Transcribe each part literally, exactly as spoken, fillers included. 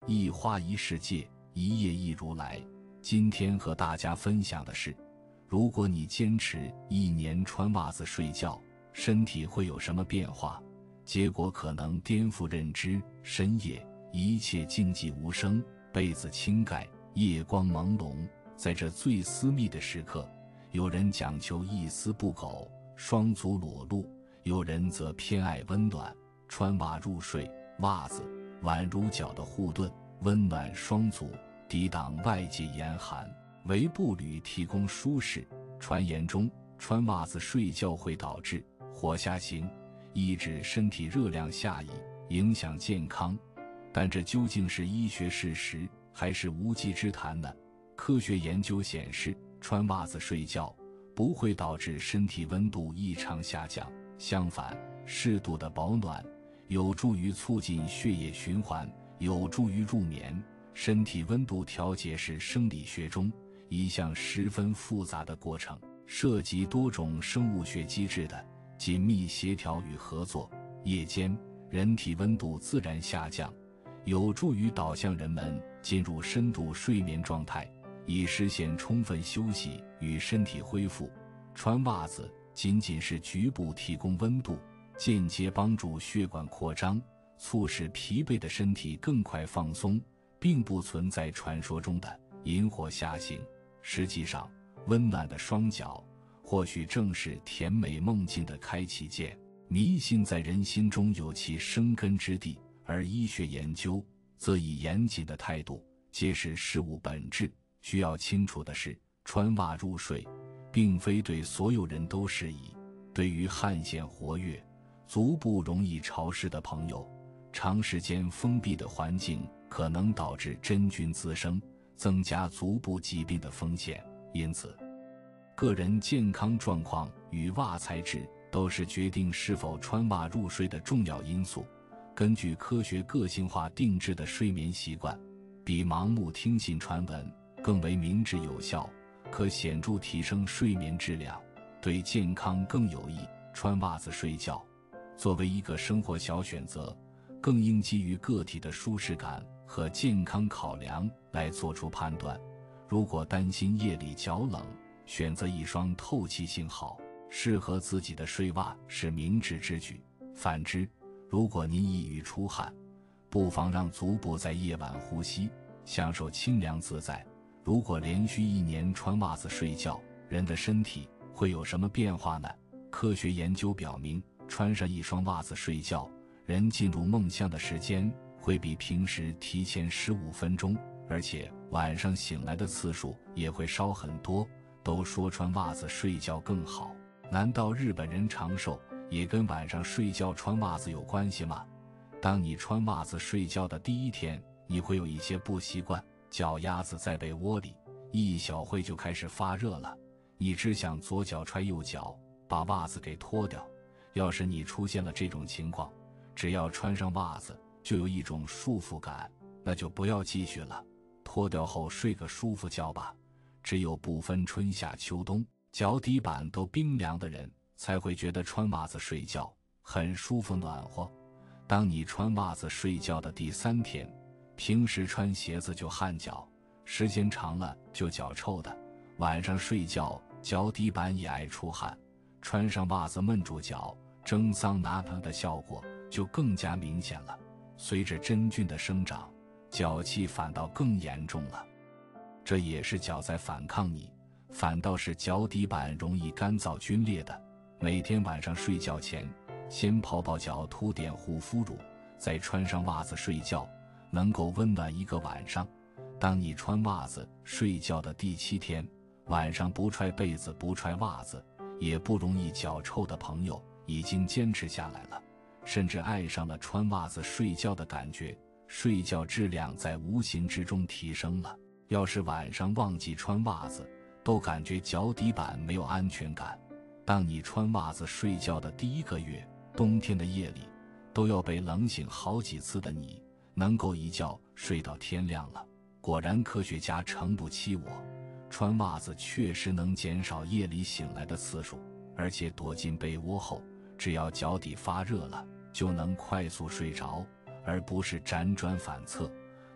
一花一世界，一叶一如来。今天和大家分享的是，如果你坚持一年穿袜子睡觉，身体会有什么变化？结果可能颠覆认知。深夜，一切静寂无声，被子轻盖，夜光朦胧。在这最私密的时刻，有人讲求一丝不苟，双足裸露；有人则偏爱温暖，穿袜入睡。袜子宛如脚的护盾，温暖双足，抵挡外界严寒，为步履提供舒适。传言中，穿袜子睡觉会导致火下行，抑制身体热量下移，影响健康。但这究竟是医学事实，还是无稽之谈呢？科学研究显示，穿袜子睡觉不会导致身体温度异常下降，相反，适度的保暖有助于促进血液循环，有助于入眠。身体温度调节是生理学中一项十分复杂的过程，涉及多种生物学机制的紧密协调与合作。夜间，人体温度自然下降，有助于导向人们进入深度睡眠状态，以实现充分休息与身体恢复。穿袜子仅仅是局部提供温度，间接帮助血管扩张，促使疲惫的身体更快放松，并不存在传说中的引火下行。实际上，温暖的双脚或许正是甜美梦境的开启键。迷信在人心中有其生根之地，而医学研究则以严谨的态度揭示事物本质。需要清楚的是，穿袜入睡并非对所有人都适宜。对于汗腺活跃、足部容易潮湿的朋友，长时间封闭的环境可能导致真菌滋生，增加足部疾病的风险。因此，个人健康状况与袜材质都是决定是否穿袜入睡的重要因素。根据科学个性化定制的睡眠习惯，比盲目听信传闻更为明智有效，可显著提升睡眠质量，对健康更有益。穿袜子睡觉作为一个生活小选择，更应基于个体的舒适感和健康考量来做出判断。如果担心夜里脚冷，选择一双透气性好、适合自己的睡袜是明智之举。反之，如果您易于出汗，不妨让足部在夜晚呼吸，享受清凉自在。如果连续一年穿袜子睡觉，人的身体会有什么变化呢？科学研究表明，穿上一双袜子睡觉，人进入梦乡的时间会比平时提前十五分钟，而且晚上醒来的次数也会少很多。都说穿袜子睡觉更好，难道日本人长寿也跟晚上睡觉穿袜子有关系吗？当你穿袜子睡觉的第一天，你会有一些不习惯，脚丫子在被窝里一小会就开始发热了，你只想左脚踹右脚，把袜子给脱掉。要是你出现了这种情况，只要穿上袜子就有一种束缚感，那就不要继续了，脱掉后睡个舒服觉吧。只有不分春夏秋冬，脚底板都冰凉的人才会觉得穿袜子睡觉很舒服暖和。当你穿袜子睡觉的第三天，平时穿鞋子就汗脚，时间长了就脚臭的，晚上睡觉脚底板也爱出汗，穿上袜子闷住脚，蒸桑拿的效果就更加明显了。随着真菌的生长，脚气反倒更严重了。这也是脚在反抗你，反倒是脚底板容易干燥皲裂的。每天晚上睡觉前，先泡泡脚，涂点护肤乳，再穿上袜子睡觉，能够温暖一个晚上。当你穿袜子睡觉的第七天，晚上不踹被子不踹袜子，也不容易脚臭的朋友已经坚持下来了，甚至爱上了穿袜子睡觉的感觉，睡觉质量在无形之中提升了。要是晚上忘记穿袜子，都感觉脚底板没有安全感。当你穿袜子睡觉的第一个月，冬天的夜里都要被冷醒好几次的你，能够一觉睡到天亮了。果然科学家诚不欺我，穿袜子确实能减少夜里醒来的次数，而且躲进被窝后，只要脚底发热了，就能快速睡着，而不是辗转反侧，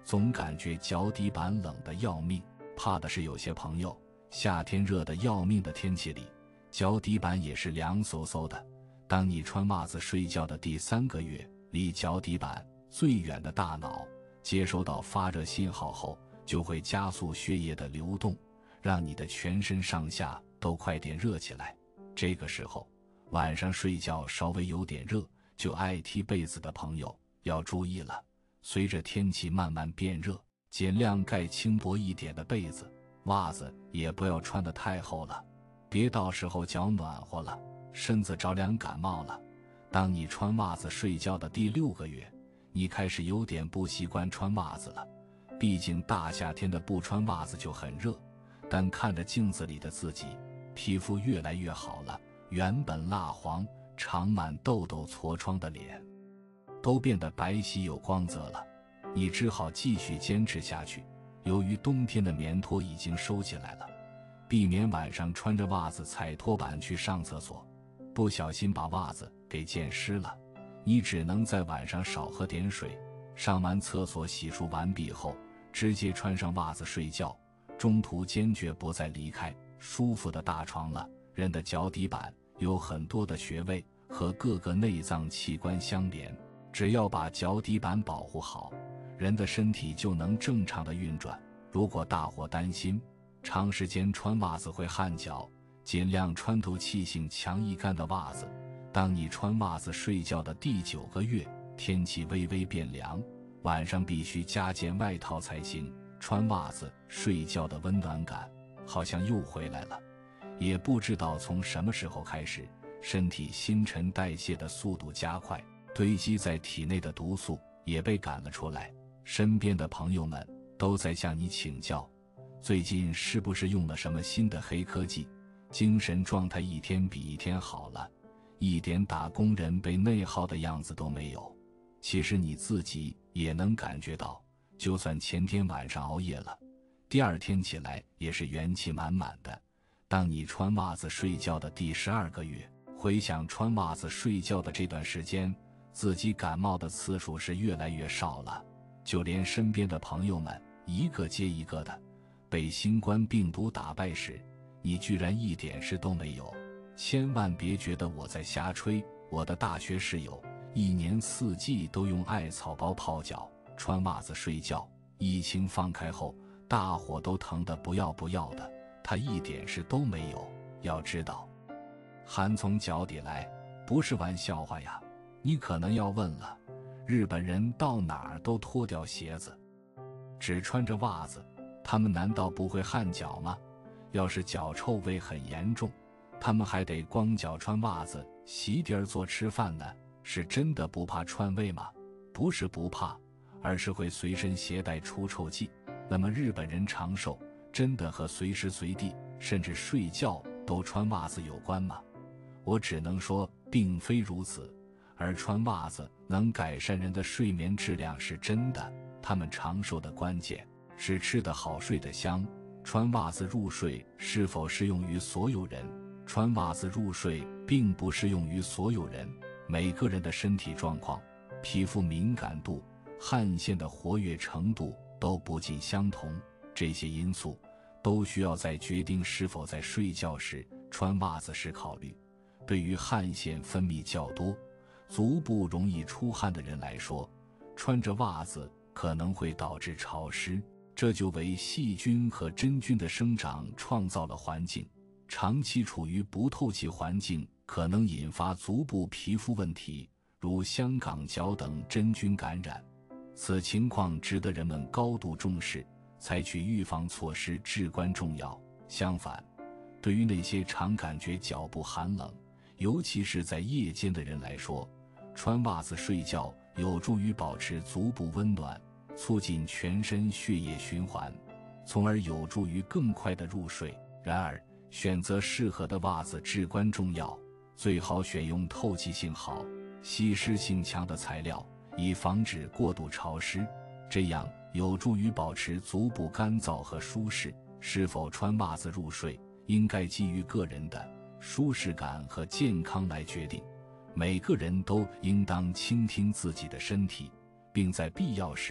总感觉脚底板冷得要命。怕的是有些朋友夏天热得要命的天气里，脚底板也是凉飕飕的。当你穿袜子睡觉的第三个月，离脚底板最远的大脑接收到发热信号后，就会加速血液的流动，让你的全身上下都快点热起来。这个时候晚上睡觉稍微有点热就爱踢被子的朋友要注意了，随着天气慢慢变热，尽量盖轻薄一点的被子，袜子也不要穿得太厚了，别到时候脚暖和了，身子着凉感冒了。当你穿袜子睡觉的第六个月，你开始有点不习惯穿袜子了，毕竟大夏天的不穿袜子就很热。但看着镜子里的自己，皮肤越来越好了，原本蜡黄、长满痘痘、痤疮的脸都变得白皙有光泽了。你只好继续坚持下去。由于冬天的棉拖已经收起来了，避免晚上穿着袜子踩拖板去上厕所，不小心把袜子给溅湿了，你只能在晚上少喝点水，上完厕所洗漱完毕后直接穿上袜子睡觉，中途坚决不再离开舒服的大床了。人的脚底板有很多的穴位和各个内脏器官相连，只要把脚底板保护好，人的身体就能正常的运转。如果大伙担心长时间穿袜子会汗脚，尽量穿透气性强易干的袜子。当你穿袜子睡觉的第九个月，天气微微变凉，晚上必须加件外套才行。穿袜子睡觉的温暖感好像又回来了，也不知道从什么时候开始，身体新陈代谢的速度加快，堆积在体内的毒素也被赶了出来。身边的朋友们都在向你请教，最近是不是用了什么新的黑科技，精神状态一天比一天好了，一点打工人被内耗的样子都没有。其实你自己也能感觉到，就算前天晚上熬夜了，第二天起来也是元气满满的。当你穿袜子睡觉的第十二个月，回想穿袜子睡觉的这段时间，自己感冒的次数是越来越少了，就连身边的朋友们一个接一个的被新冠病毒打败时，你居然一点事都没有。千万别觉得我在瞎吹，我的大学室友一年四季都用艾草包泡脚，穿袜子睡觉，疫情放开后大伙都疼得不要不要的，他一点事都没有。要知道汗从脚底来，不是玩笑话呀。你可能要问了，日本人到哪儿都脱掉鞋子，只穿着袜子，他们难道不会汗脚吗？要是脚臭味很严重，他们还得光脚穿袜子席地而坐吃饭呢，是真的不怕串味吗？不是不怕，而是会随身携带除臭剂。那么日本人长寿真的和随时随地甚至睡觉都穿袜子有关吗？我只能说并非如此。而穿袜子能改善人的睡眠质量是真的，他们长寿的关键是吃得好睡得香。穿袜子入睡是否适用于所有人？穿袜子入睡并不适用于所有人，每个人的身体状况、皮肤敏感度、汗腺的活跃程度都不尽相同，这些因素都需要在决定是否在睡觉时穿袜子时考虑。对于汗腺分泌较多、足部容易出汗的人来说，穿着袜子可能会导致潮湿，这就为细菌和真菌的生长创造了环境。长期处于不透气环境可能引发足部皮肤问题，如香港脚等真菌感染。此情况值得人们高度重视，采取预防措施至关重要。相反，对于那些常感觉脚部寒冷，尤其是在夜间的人来说，穿袜子睡觉有助于保持足部温暖，促进全身血液循环，从而有助于更快的入睡。然而，选择适合的袜子至关重要，最好选用透气性好、吸湿性强的材料，以防止过度潮湿，这样有助于保持足部干燥和舒适。是否穿袜子入睡，应该基于个人的舒适感和健康来决定。每个人都应当倾听自己的身体，并在必要时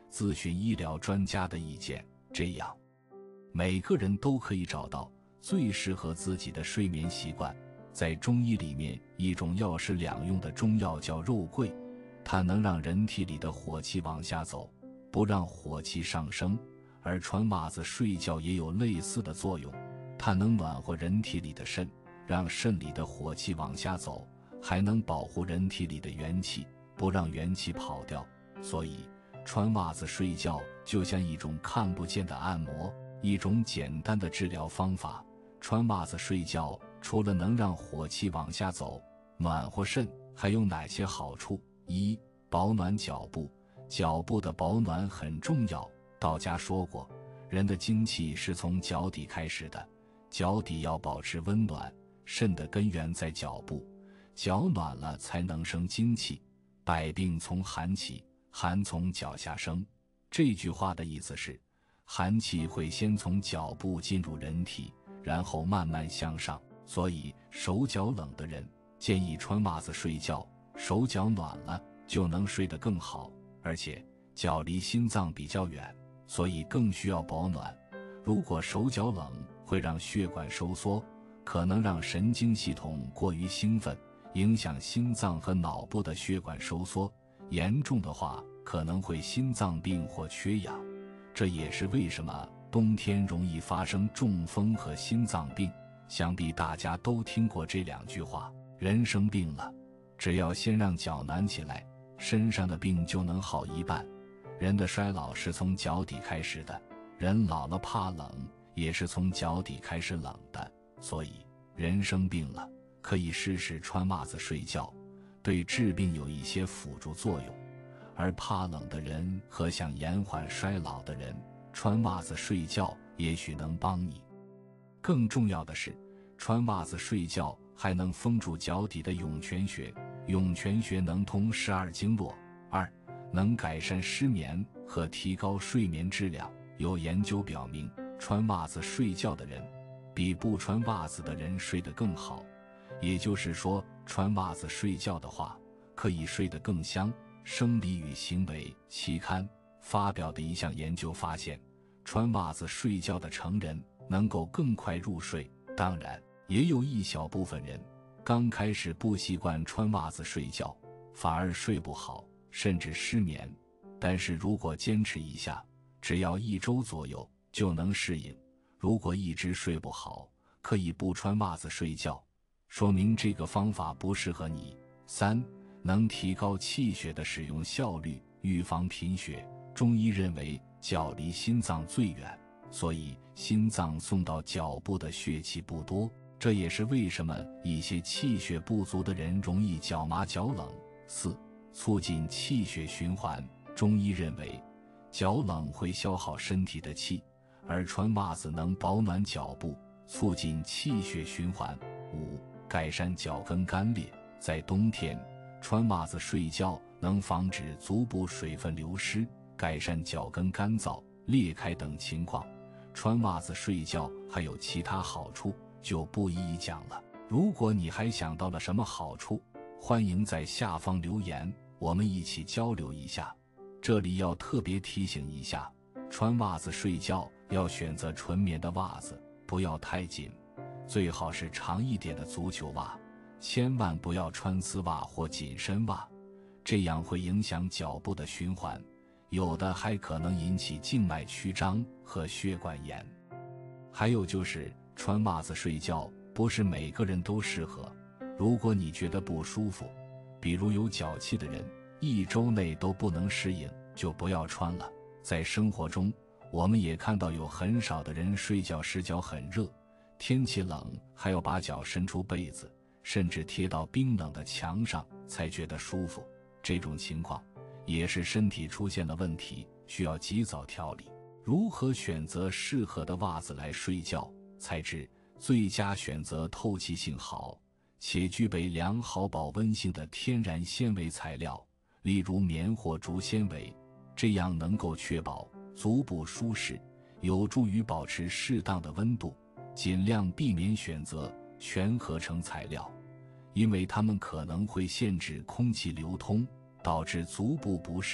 咨询医疗专家的意见，这样每个人都可以找到最适合自己的睡眠习惯。在中医里面，一种药食两用的中药叫肉桂，它能让人体里的火气往下走，不让火气上升。而穿袜子睡觉也有类似的作用，它能暖和人体里的肾，让肾里的火气往下走，还能保护人体里的元气，不让元气跑掉。所以穿袜子睡觉就像一种看不见的按摩，一种简单的治疗方法。穿袜子睡觉除了能让火气往下走，暖和肾，还有哪些好处？一、保暖脚部。脚部的保暖很重要，道家说过，人的精气是从脚底开始的，脚底要保持温暖，肾的根源在脚部，脚暖了才能生精气。百病从寒起，寒从脚下生。这句话的意思是，寒气会先从脚部进入人体，然后慢慢向上，所以手脚冷的人建议穿袜子睡觉，手脚暖了就能睡得更好。而且脚离心脏比较远，所以更需要保暖。如果手脚冷，会让血管收缩，可能让神经系统过于兴奋，影响心脏和脑部的血管收缩，严重的话可能会心脏病或缺氧。这也是为什么冬天容易发生中风和心脏病。想必大家都听过这两句话，人生病了，只要先让脚暖起来，身上的病就能好一半。人的衰老是从脚底开始的，人老了怕冷，也是从脚底开始冷的。所以人生病了，可以试试穿袜子睡觉，对治病有一些辅助作用。而怕冷的人和想延缓衰老的人，穿袜子睡觉也许能帮你。更重要的是，穿袜子睡觉还能封住脚底的涌泉穴，涌泉穴能通十二经络。二、能改善失眠和提高睡眠质量。有研究表明，穿袜子睡觉的人比不穿袜子的人睡得更好。也就是说，穿袜子睡觉的话，可以睡得更香。生理与行为期刊发表的一项研究发现，穿袜子睡觉的成人能够更快入睡。当然，也有一小部分人刚开始不习惯穿袜子睡觉，反而睡不好，甚至失眠。但是如果坚持一下，只要一周左右就能适应。如果一直睡不好，可以不穿袜子睡觉，说明这个方法不适合你。三、能提高气血的使用效率，预防贫血。中医认为脚离心脏最远，所以心脏送到脚部的血气不多，这也是为什么一些气血不足的人容易脚麻脚冷。四、促进气血循环。中医认为脚冷会消耗身体的气，而穿袜子能保暖脚部，促进气血循环。五、改善脚跟干裂。在冬天，穿袜子睡觉能防止足部水分流失，改善脚跟干燥、裂开等情况。穿袜子睡觉还有其他好处，就不一一讲了。如果你还想到了什么好处，欢迎在下方留言，我们一起交流一下。这里要特别提醒一下，穿袜子睡觉要选择纯棉的袜子，不要太紧，最好是长一点的足球袜，千万不要穿丝袜或紧身袜，这样会影响脚部的循环，有的还可能引起静脉曲张和血管炎。还有就是穿袜子睡觉不是每个人都适合，如果你觉得不舒服，比如有脚气的人，一周内都不能适应，就不要穿了。在生活中，我们也看到有很少的人睡觉时脚很热，天气冷还要把脚伸出被子，甚至贴到冰冷的墙上才觉得舒服。这种情况也是身体出现了问题，需要及早调理。如何选择适合的袜子来睡觉？材质最佳选择透气性好且具备良好保温性的天然纤维材料，例如棉或竹纤维，这样能够确保足部舒适，有助于保持适当的温度。尽量避免选择全合成材料，因为它们可能会限制空气流通，导致足部不适，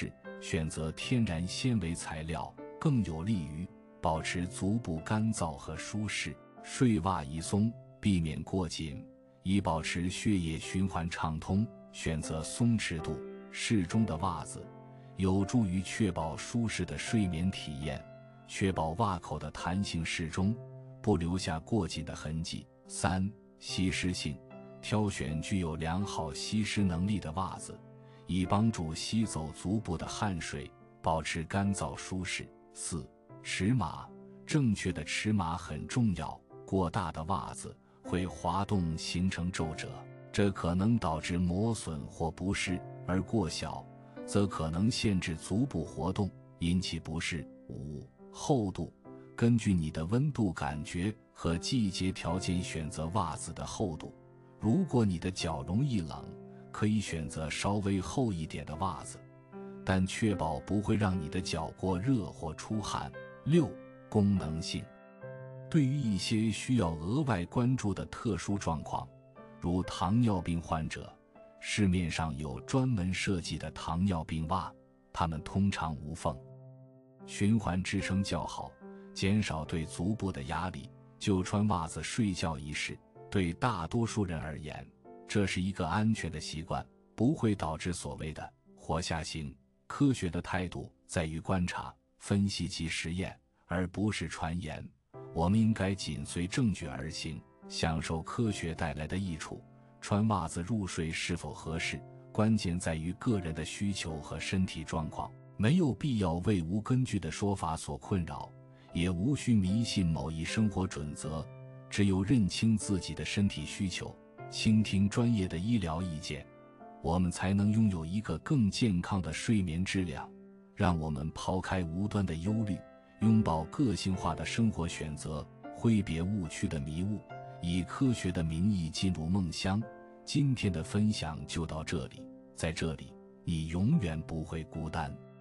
选择天然纤维材料更有利于保持足部干燥和舒适。睡袜宜松，避免过紧，以保持血液循环畅通。选择松弛度适中的袜子，有助于确保舒适的睡眠体验，确保袜口的弹性适中，不留下过紧的痕迹。三、吸湿性，挑选具有良好吸湿能力的袜子，以帮助吸走足部的汗水，保持干燥舒适。四、尺码，正确的尺码很重要，过大的袜子会滑动形成皱褶，这可能导致磨损或不适，而过小则可能限制足部活动，引起不适。五、厚度，根据你的温度感觉和季节条件选择袜子的厚度。如果你的脚容易冷，可以选择稍微厚一点的袜子，但确保不会让你的脚过热或出汗。六、功能性，对于一些需要额外关注的特殊状况，如糖尿病患者，市面上有专门设计的糖尿病袜，它们通常无缝，循环支撑较好，减少对足部的压力。就穿袜子睡觉一事，对大多数人而言，这是一个安全的习惯，不会导致所谓的活下行。科学的态度在于观察、分析及实验，而不是传言。我们应该紧随证据而行，享受科学带来的益处。穿袜子入睡是否合适，关键在于个人的需求和身体状况，没有必要为无根据的说法所困扰，也无需迷信某一生活准则。只有认清自己的身体需求，倾听专业的医疗意见，我们才能拥有一个更健康的睡眠质量。让我们抛开无端的忧虑，拥抱个性化的生活选择，挥别误区的迷雾，以科学的名义进入梦乡。今天的分享就到这里，在这里，你永远不会孤单。